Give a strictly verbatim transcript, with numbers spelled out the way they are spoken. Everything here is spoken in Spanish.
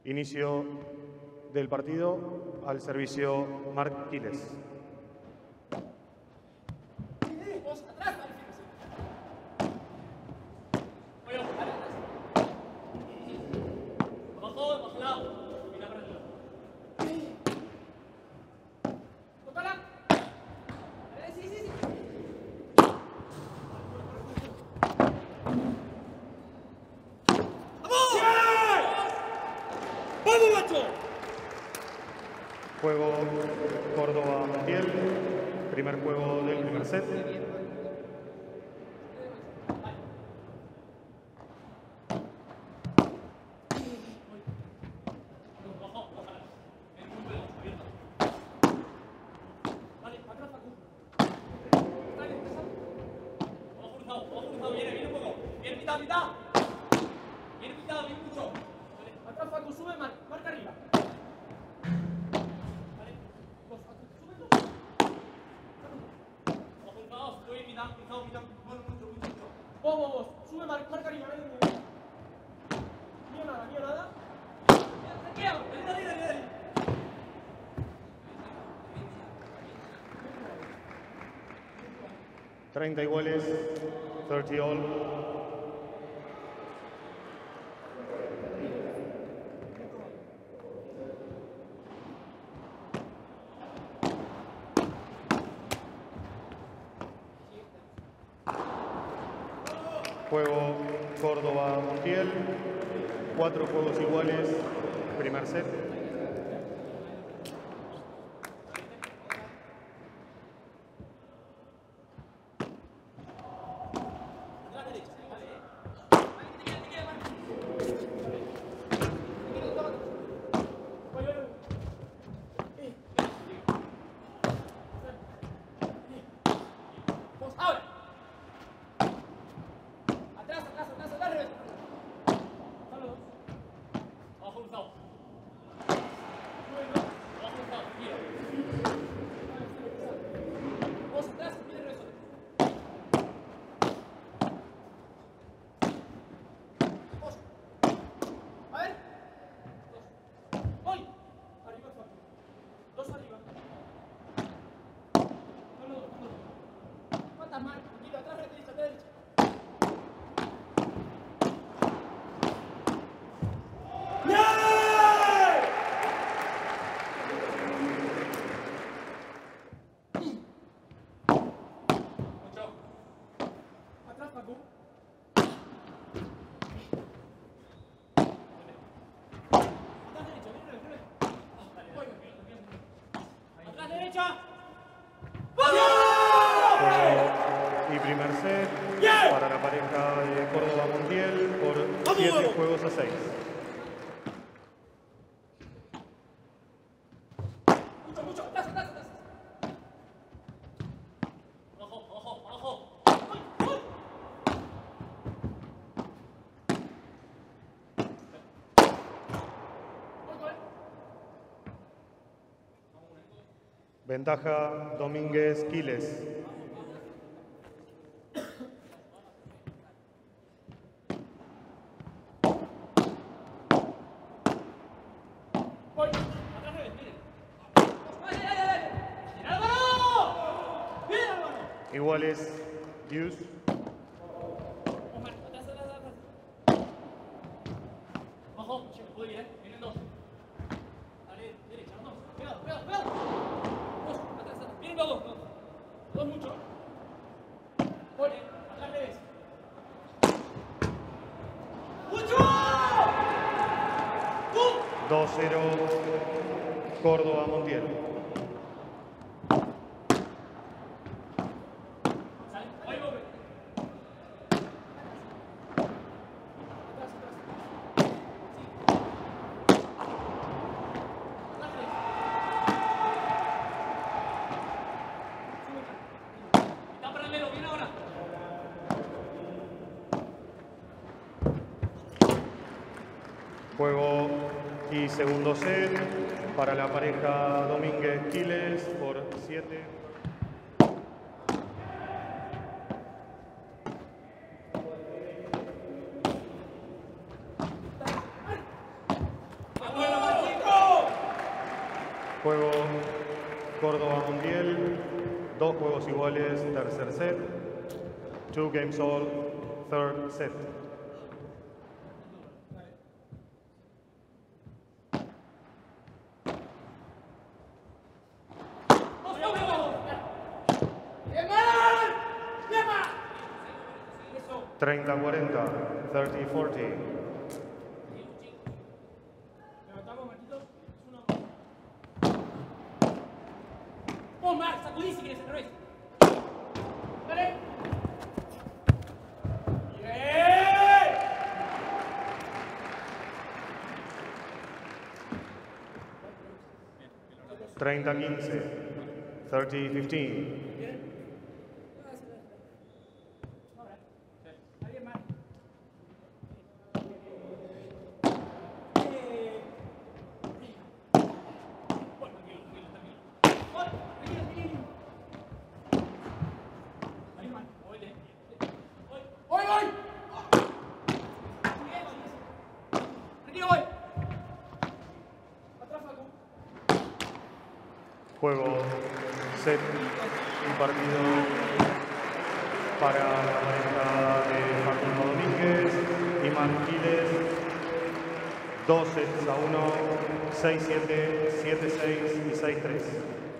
Inicio del partido al servicio Marc Quiles. Juego Córdoba-Montiel, primer juego del primer set. Vos, vos, vos, sube, marca, marca arriba, ven, Ni nada, ni nada. Dale, dale, dale, dale. treinta iguales, treinta all. Juego Córdoba-Montiel, cuatro juegos iguales, primer set. Y primer set para la pareja de Córdoba-Montiel por siete juegos a seis. Mucho, mucho, atrás, atrás, atrás. Ojo, ojo, ojo. Ventaja Domínguez-Quiles. Iguales, Deuce. Ojo, puede ir, eh. Vienen dos. Dale, derecha, vamos. Cuidado, cuidado, cuidado. Dos, atrás, atrás. Vienen los dos, dos. Dos mucho. Pone, atrás revés. ¡Mucho! dos cero, Córdoba-Montiel. Juego y segundo set para la pareja Domínguez-Quiles por siete. Juego Córdoba-Montiel, dos juegos iguales, tercer set. Two games all, third set. treinta cuarenta, thirty forty. Levantamos, Marquito. Uno. Vos, Mar, sacudí si quieres al revés. Dale. Bien. treinta quince, thirty fifteen. Juego, set y partido para la pareja de Facundo Domínguez y Manquiles. Dos sets a uno, seis siete, siete seis y seis tres.